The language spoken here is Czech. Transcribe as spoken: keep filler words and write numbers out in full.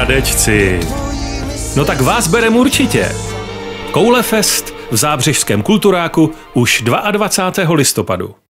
Radečci. No tak vás berem určitě. Koulefest v Zábřežském kulturáku už dvacátého druhého listopadu.